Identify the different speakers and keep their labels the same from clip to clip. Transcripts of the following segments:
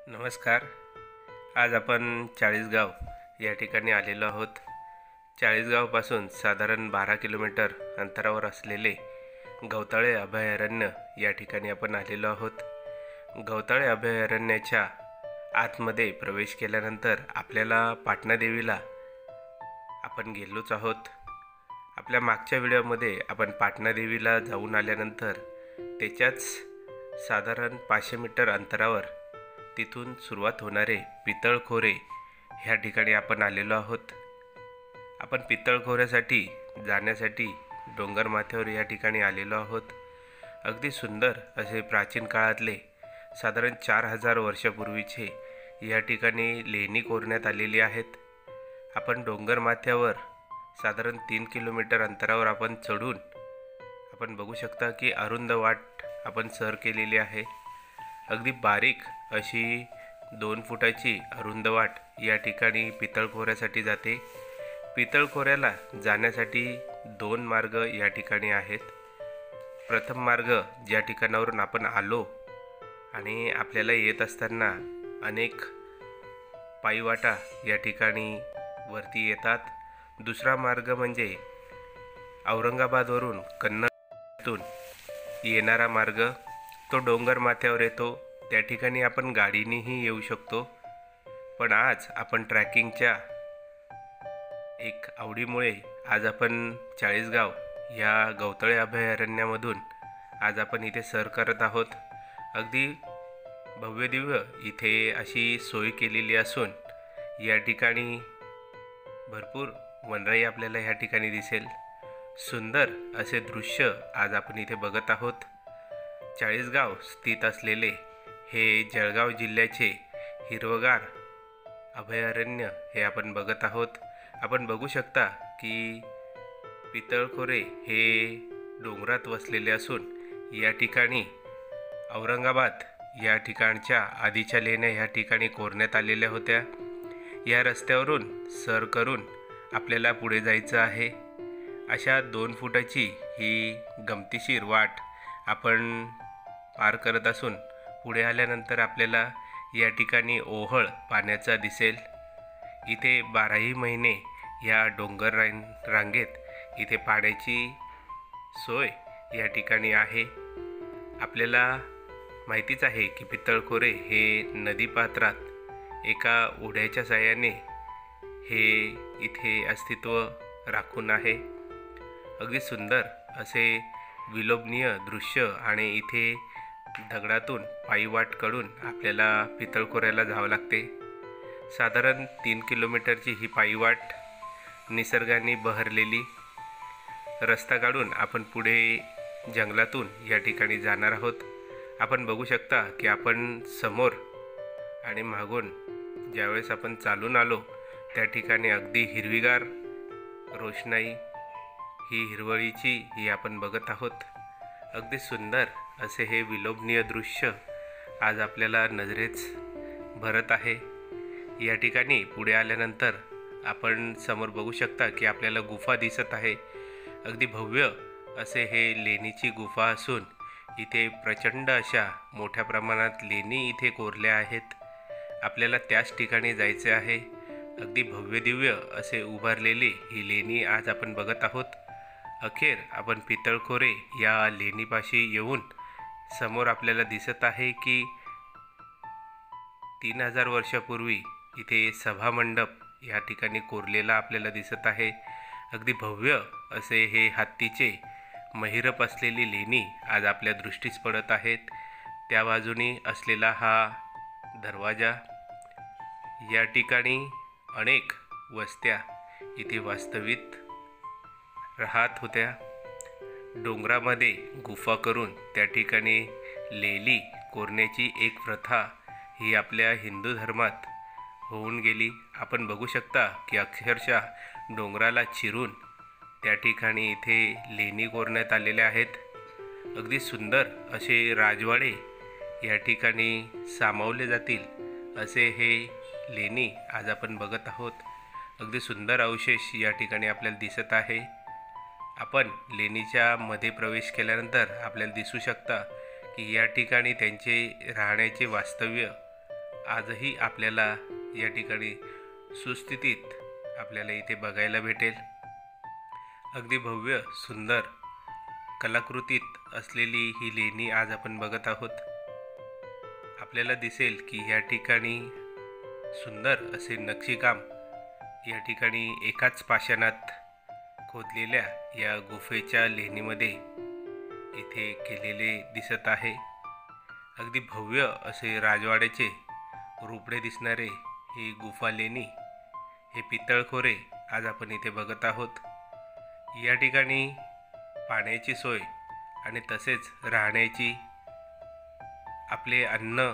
Speaker 1: नमस्कार. आज आपण चाळीसगाव या ठिकाणी आलेलो आहोत. चाळीसगावपासून साधारण 12 किलोमीटर अंतरावर असलेले गवताळे अभयारण्य या ठिकाणी आपण आलेलो आहोत. गवताळे अभयारण्याच्या आतमध्ये प्रवेश केल्यानंतर आपल्याला पाटणा देवीला आपण गेलोच आहोत. आपल्या मागच्या व्हिडिओमध्ये आपण पाटणा देवीला जाऊन आल्यानंतर त्याच्याच साधारण 500 मीटर अंतरावर तिथून सुरुवात होणारे पितळखोरे ह्या ठिकाणी आपण आलेलो आहोत. आपण पितळखोऱ्यासाठी जाण्यासाठी डोंगर माथ्यावर या ठिकाणी आलेलो आहोत. अगदी सुंदर असे प्राचीन काळातले साधारण 4000 वर्षापूर्वीचे या ठिकाणी लेणी कोरण्यात आलेली आहेत. आपण डोंगर माथ्यावर साधारण 3 किलोमीटर अंतरावर आपण चढून आपण बघू शकता की अरुंद वाट आपण सर केलेली आहे. अगदी बारीक अशी 2 फुटाची अरुंद वाट या ठिकाणी पितळखोऱ्यासाठी जाते. पितळखोऱ्याला जाण्यासाठी 2 मार्ग या ठिकाणी आहेत. प्रथम मार्ग ज्या ठिकाणावरून आपण आलो आणि आपल्याला येत असताना अनेक पायवाटा या ठिकाणी वरती येतात. दुसरा मार्ग म्हणजे औरंगाबादवरून कन्नडतून येणारा मार्ग, तो डोंगर माथ्यावर येतो. त्या ठिकाणी आपण गाडीनेही येऊ शकतो. पण आज आपण ट्रॅकिंगच्या एक आवडीमुळे आज आपण चाळीसगाव या गवताळे अभयारण्यामधून आज आपण इथे सर करत आहोत. अगदी भव्यदिव्य इथे अशी सोय केलेली असून या ठिकाणी भरपूर वनराई आपल्याला ह्या ठिकाणी दिसेल. सुंदर असे दृश्य आज आपण इथे बघत आहोत. चाळीसगाव स्थित असलेले हे जळगाव जिल्ह्याचे हिरवगार अभयारण्य हे आपण बघत आहोत. आपण बघू शकता की पितळखोरे हे डोंगरात वसलेले असून या ठिकाणी औरंगाबाद या ठिकाणच्या आधीच्या लेण्या ह्या ठिकाणी कोरण्यात आलेल्या होत्या. या रस्त्यावरून सर करून आपल्याला पुढे जायचं आहे. अशा 2 फुटाची ही गमतीशीर वाट आपण पार करत असून पुढे आल्यानंतर आपल्याला या ठिकाणी ओहळ पाण्याचा दिसेल. इथे 12ही महिने या डोंगर रांगेत इथे पाण्याची सोय या ठिकाणी आहे. आपल्याला माहितीच आहे की पितळखोरे हे नदीपात्रात एका ओढ्याच्या साहाय्याने हे इथे अस्तित्व राखून आहे. अगदी सुंदर असे विलोभनीय दृश्य आणि इथे दगडातून पायवाट काढून आपल्याला पितळखोऱ्याला जावं लागते. साधारण 3 किलोमीटरची ही पायवाट निसर्गाने बहरलेली. रस्ता काढून आपण पुढे जंगलातून या ठिकाणी जाणार आहोत. आपण बघू शकता की आपण समोर आणि मागून ज्यावेळेस आपण चालून आलो त्या ठिकाणी अगदी हिरवीगार रोषणाई ही हिरवळीची ही आपण बघत आहोत. अगदी सुंदर असे हे विलोभनीय दृश्य आज आपल्याला नजरेच भरत आहे. या ठिकाणी पुढे आल्यानंतर आपण समोर बघू शकता की आपल्याला गुफा दिसत आहे. अगदी भव्य असे हे लेणीची गुफा असून इथे प्रचंड अशा मोठ्या प्रमाणात लेणी इथे कोरल्या आहेत. आपल्याला त्याच ठिकाणी जायचे आहे. अगदी भव्यदिव्य असे उभारलेली ही लेणी आज आपण बघत आहोत. अखेर आपण पितळखोरे या लेणीपाशी येऊन समोर आपल्याला दिसत आहे की 3000 वर्षापूर्वी इथे सभामंडप या ठिकाणी कोरलेला आपल्याला दिसत आहे. अगदी भव्य असे हे हत्तीचे महिरप असलेली लेणी आज आपल्या दृष्टीस पडत आहेत. त्या बाजूनी असलेला हा दरवाजा, या ठिकाणी अनेक वस्त्या इथे वास्तविक राहत होत्या. डोंगरामध्ये गुफा करून त्या ठिकाणी लेली कोरण्याची एक प्रथा ही आपल्या हिंदू धर्मात होऊन गेली. आपण बघू शकता की अक्षरशः डोंगराला चिरून त्या ठिकाणी इथे लेणी कोरण्यात आलेल्या आहेत. अगदी सुंदर असे राजवाडे या ठिकाणी सामावले जातील असे हे लेणी आज आपण बघत आहोत. अगदी सुंदर अवशेष या ठिकाणी आपल्याला दिसत आहे. आपण लेणीच्या मध्ये प्रवेश केल्यानंतर आपल्याला दिसू शकता की या ठिकाणी त्यांचे राहण्याचे वास्तव्य आजही आपल्याला या ठिकाणी सुस्थितीत आपल्याला इथे बघायला भेटेल। अगदी भव्य सुंदर कलाकृतीत असलेली ही लेणी आज आपण बघत आहोत। आपल्याला दिसेल की या ठिकाणी सुंदर असे नक्षीकाम या ठिकाणी एकाच पाषाणात खोदलेल्या या गुफेच्या लेणीमध्ये इथे केलेले दिसत आहे। अगदी भव्य असे राजवाड्याचे रूपडे दिसणारे ही गुफा लेणी, हे पितळखोरे आज आपण इथे बघत आहोत। या ठिकाणी पाण्याची सोय आणि तसेच राहण्याची, आपले अन्न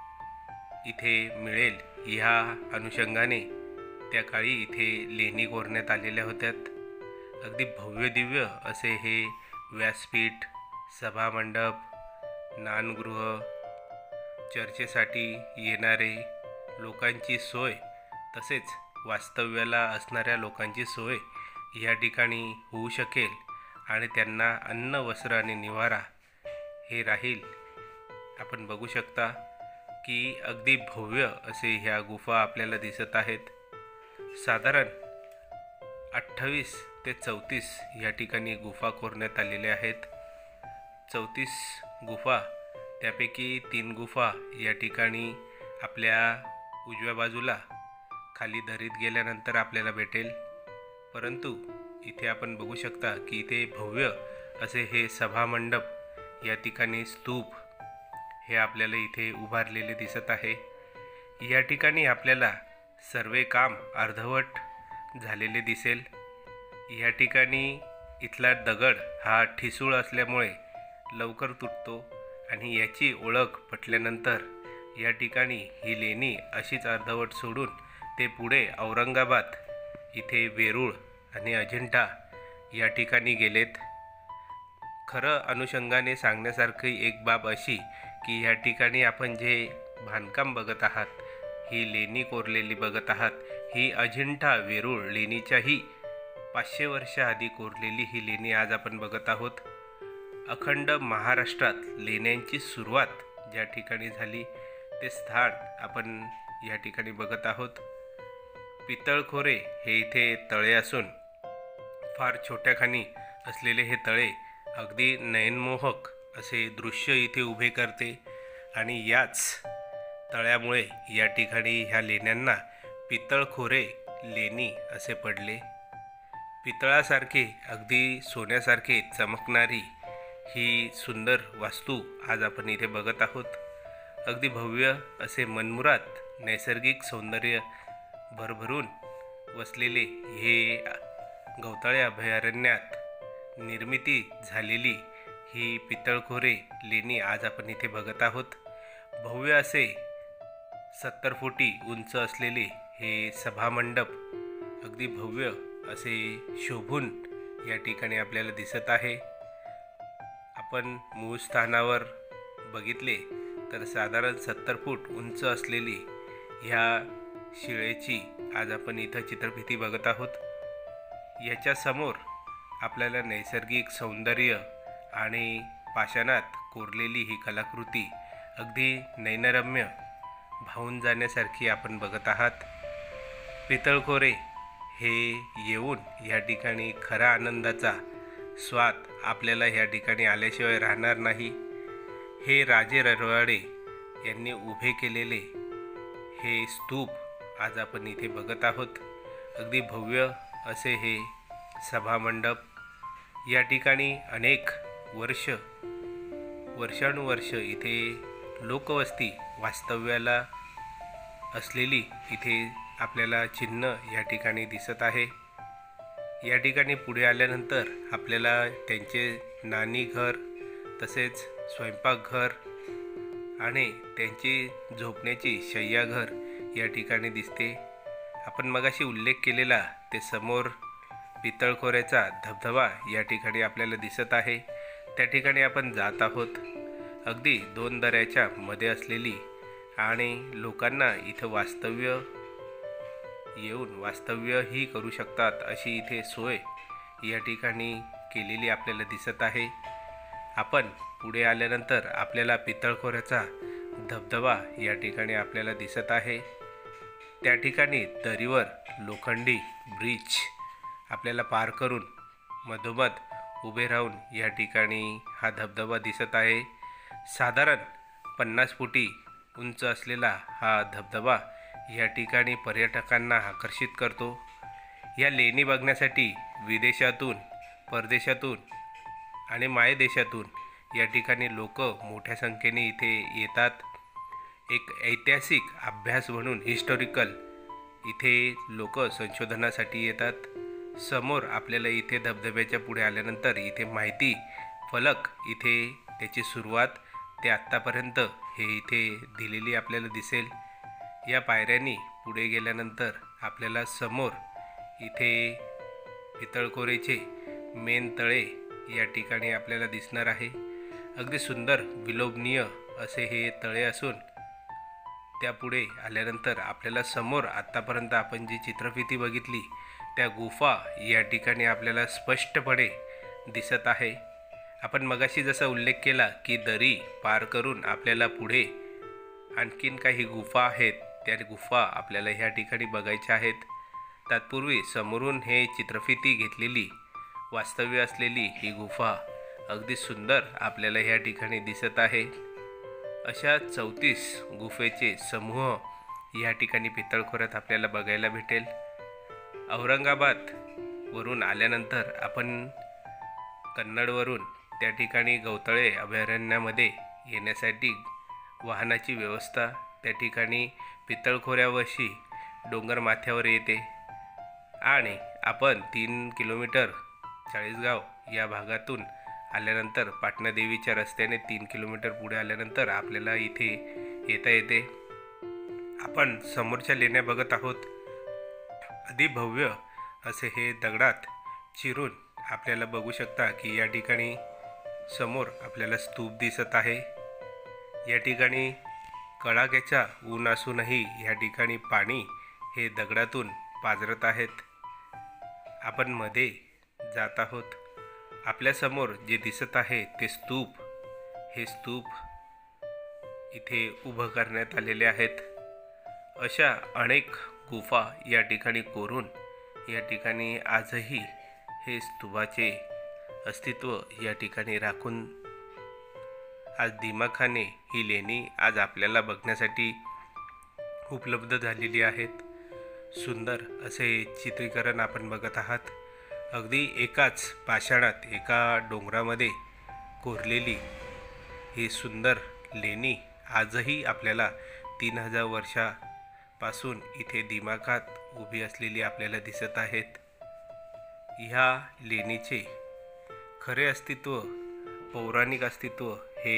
Speaker 1: इथे मिळेल ह्या अनुषंगाने त्या काळी इथे लेणी कोरण्यात आलेल्या होत्यात। अगदी भव्य दिव्य असे हे व्यासपीठ, सभामंडप, नानगृह, चर्चेसाठी येणारे लोकांची सोय, तसेच वास्तव्याला असणाऱ्या लोकांची सोय या ठिकाणी होऊ शकेल आणि त्यांना अन्न, वस्त्र आणि निवारा हे राहील। आपण बघू शकता की अगदी भव्य असे ह्या गुफा आपल्याला दिसत आहेत। साधारण 28 ते 34 या ठिकाणी गुफा कोरण्यात आलेल्या आहेत। 34 गुफा, त्यापैकी 3 गुफा या ठिकाणी आपल्या उजव्या बाजूला खाली दरीत गेल्यानंतर आपल्याला भेटेल, परंतु इथे आपण बघू शकता की इथे भव्य असे हे सभामंडप, या ठिकाणी स्तूप हे आपल्याला इथे उभारलेले दिसत आहे। या ठिकाणी आपल्याला सर्व काम अर्धवट झालेले दिसेल। या ठिकाणी इथला दगड हा ठिसूळ असल्यामुळे लवकर तुटतो आणि याची ओळख पटल्यानंतर या ठिकाणी ही लेणी अशीच अर्धवट सोडून ते पुढे औरंगाबाद, इथे वेरूळ आणि अजिंठा या ठिकाणी गेलेत। खरं अनुषंगाने सांगण्यासारखी एक बाब अशी की या ठिकाणी आपण जे बांधकाम बघत आहात, ही लेणी कोरलेली बघत आहात, ही अजिंठा वेरूळ लेणीच्याही 500 वर्ष आधी कोरलेली ही लेणी आज आपण बघत आहोत। अखंड महाराष्ट्रात लेण्यांची सुरुवात ज्या ठिकाणी झाली ते स्थान आपण या ठिकाणी बघत आहोत। पितळखोरे हे इथे तळे असून फार छोट्या खाणी असलेले हे तळे अगदी नयनमोहक असे दृश्य इथे उभे करते आणि याच तळ्यामुळे या ठिकाणी ह्या लेण्यांना पितळखोरे लेणी असे पडले। पितळासारखे, अगदी सोन्यासारखे चमकणारी ही सुंदर वास्तू आज आपण इथे बघत आहोत। अगदी भव्य असे मनमुराद नैसर्गिक सौंदर्य भरभरून वसलेले हे गवताळे अभयारण्यात निर्मिती झालेली ही पितळखोरे लेणी आज आपण इथे बघत आहोत। भव्य असे 70 फुटी उंच असलेले हे सभामंडप अगदी भव्य असे शोभून या ठिकाणी आपल्याला दिसत आहे। आपण मूळ स्थानावर बघितले तर साधारण 70 फूट उंच असलेली ह्या शिळेची आज आपण इथं चित्रफिती बघत आहोत। याच्या समोर आपल्याला नैसर्गिक सौंदर्य आणि पाषाणात कोरलेली ही कलाकृती अगदी नयनरम्य भावून जाण्यासारखी आपण बघत आहात। पितळखोरे हे येऊन या ठिकाणी खरा आनंदाचा स्वाद आपल्याला या ठिकाणी आल्याशिवाय राहणार नाही। हे राजे रजवाडे यांनी उभे केलेले हे स्तूप आज आपण इथे बघत आहोत। अगदी भव्य असे हे सभामंडप, या ठिकाणी अनेक वर्षानुवर्ष इथे लोकवस्ती वास्तव्याला असलेली इथे आपल्याला चिन्ह या ठिकाणी दिसत आहे। या ठिकाणी पुढे आल्यानंतर आपल्याला त्यांचे नाणी घर, तसेच स्वयंपाकघर आणि त्यांची झोपण्याची शय्याघर या ठिकाणी दिसते। आपण मगाशी उल्लेख केलेला ते समोर पितळखोऱ्याचा धबधबा या ठिकाणी आपल्याला दिसत आहे। त्या ठिकाणी आपण जात आहोत। अगदी 2 दऱ्याच्या मध्ये असलेली आणि लोकांना इथं वास्तव्यही करू शकतात अशी इथे सोय या ठिकाणी केलेली आपल्याला दिसत आहे। आपण पुढे आल्यानंतर आपल्याला पितळखोऱ्याचा धबधबा या ठिकाणी आपल्याला दिसत आहे। त्या ठिकाणी दरीवर लोखंडी ब्रिज आपल्याला पार करून मधोमध उभे राहून या ठिकाणी हा धबधबा दिसत आहे। साधारण 50 फुटी उंच असलेला हा धबधबा या ठिकाणी पर्यटकांना आकर्षित करतो। या लेणी बघण्यासाठी विदेशातून, परदेशातून आणि मायदेशातून या ठिकाणी लोक मोठ्या संख्येने इथे येतात। एक ऐतिहासिक अभ्यास म्हणून हिस्टॉरिकल इथे लोक संशोधनासाठी येतात। समोर आपल्याला इथे धबधब्याच्या पुढे आल्यानंतर इथे माहिती फलक, इथे त्याची सुरुवात ते आत्तापर्यंत हे इथे दिलेली आपल्याला दिसेल। या पायऱ्यांनी पुढे गेल्यानंतर आपल्याला समोर इथे पितळखोरेचे मेन तळे या ठिकाणी आपल्याला दिसणार आहे। अगदी सुंदर विलोभनीय असे हे तळे असून त्यापुढे आल्यानंतर आपल्याला समोर आत्तापर्यंत आपण जी चित्रफिती बघितली त्या गुफा या ठिकाणी आपल्याला स्पष्टपणे दिसत आहे। आपण मगाशी जसा उल्लेख केला की दरी पार करून आपल्याला पुढे आणखीन काही गुफा आहेत, त्या गुफा आपल्याला ह्या ठिकाणी बघायच्या आहेत। तत्पूर्वी समोरून हे चित्रफिती घेतलेली वास्तव्य असलेली ही गुफा अगदी सुंदर आपल्याला ह्या ठिकाणी दिसत आहे। अशा 34 गुफेचे समूह या ठिकाणी पितळखोऱ्यात आपल्याला बघायला भेटेल। औरंगाबाद वरून आल्यानंतर आपण कन्नडवरून त्या ठिकाणी गवतळे अभयारण्यामध्ये येण्यासाठी वाहनाची व्यवस्था त्या ठिकाणी पितळखोऱ्यावशी डोंगर माथ्यावर येते आणि आपण 3 किलोमीटर चाळीसगाव या भागातून आल्यानंतर पाटणा देवीच्या रस्त्याने 3 किलोमीटर पुढे आल्यानंतर आपल्याला इथे येता येते। आपण समोरच्या लेण्या बघत आहोत। अधिभव्य असे हे दगडात चिरून आपल्याला बघू शकता की या ठिकाणी समोर आपल्याला स्तूप दिसत आहे। या ठिकाणी कडाक्याचा ऊन असूनही या ठिकाणी पाणी हे दगडातून पाझरत आहेत। आपण मध्ये जात आहोत। आपल्यासमोर जे दिसत आहे ते स्तूप, हे स्तूप इथे उभं करण्यात आलेले आहेत। अशा अनेक गुफा या ठिकाणी कोरून या ठिकाणी आजही हे स्तूपाचे अस्तित्व या ठिकाणी राखून आज दिमाखाने ही लेणी आज आपल्याला बघण्यासाठी उपलब्ध झालेली आहेत। सुंदर असे चित्रीकरण आपण बघत आहात। अगदी एकाच पाषाणात एका डोंगरामध्ये कोरलेली ही सुंदर लेणी आजही आपल्याला 3000 वर्षापासून इथे दिमाखात उभी असलेली आपल्याला दिसत आहेत। ह्या लेणीचे खरे अस्तित्व, पौराणिक अस्तित्व हे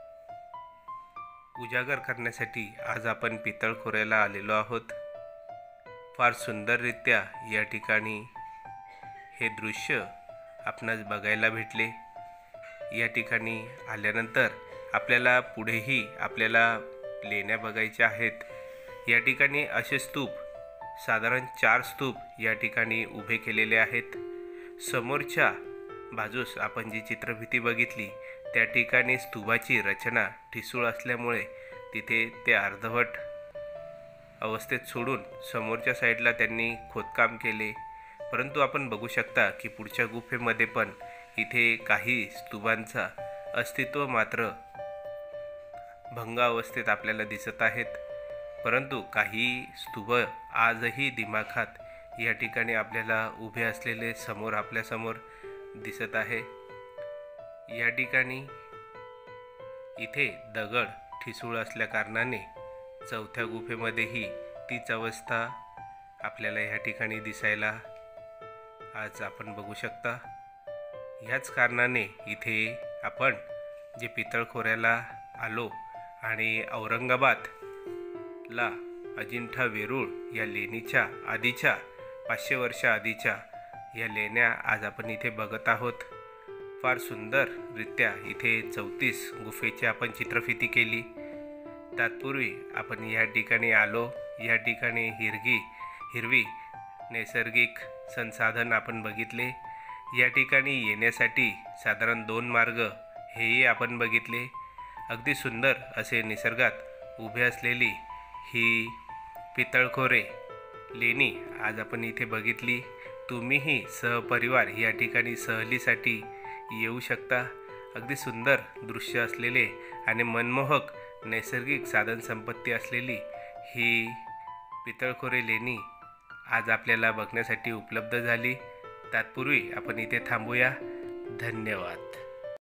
Speaker 1: उजागर करण्यासाठी आज आपण पितळखोऱ्याला आलेलो आहोत। फार सुंदररित्या या ठिकाणी हे दृश्य आपणास बघायला भेटले। या ठिकाणी आल्यानंतर आपल्याला पुढेही आपल्याला लेण्या बघायच्या आहेत। या ठिकाणी असे स्तूप साधारण 4 स्तूप या ठिकाणी उभे केलेले आहेत। समोरच्या बाजूस आपण जी चित्रफिती बघितली त्या ठिकाणी स्तूपाची रचना ठिसूळ असल्यामुळे तिथे ते अर्धवट अवस्थेत सोडून समोरच्या साईडला त्यांनी खोदकाम केले। परंतु आपण बघू शकता की पुढच्या गुफेमध्ये पण इथे काही स्तूपांचा अस्तित्व मात्र भंग अवस्थेत आपल्याला दिसत आहेत। परंतु काही स्तूप आजही दिमाखात या ठिकाणी आपल्याला उभे असलेले समोर आपल्यासमोर दिसत आहे। या ठिकाणी इथे दगड ठिसूळ असल्या कारणाने चौथ्या गुफेमध्येही तीच अवस्था आपल्याला या ठिकाणी दिसायला आज आपण बघू शकता। ह्याच कारणाने इथे आपण जे पितळखोऱ्याला आलो आणि औरंगाबादला अजिंठा वेरूळ या लेणीच्या आधीच्या 500 वर्ष आधीच्या या लेण्या आज आपण इथे बघत आहोत। फार सुंदररित्या इथे 34 गुफेची आपण चित्रफिती केली। तत्पूर्वी आपण या ठिकाणी आलो। या ठिकाणी हिरवी नैसर्गिक संसाधन आपण बघितले। या ठिकाणी येण्यासाठी साधारण 2 मार्ग हेही आपण बघितले। अगदी सुंदर असे निसर्गात उभे असलेली ही पितळखोरे लेणी आज आपण इथे बघितली. तुम्हीही सहपरिवार या ठिकाणी सहलीसाठी येऊ शकता. अगदी सुंदर दृश्य असलेले आणि मनमोहक नैसर्गिक साधनसंपत्ती असलेली ही पितळखोरे लेणी आज आपल्याला बघण्यासाठी उपलब्ध झाली. तत्पूर्वी आपण इथे थांबूया. धन्यवाद.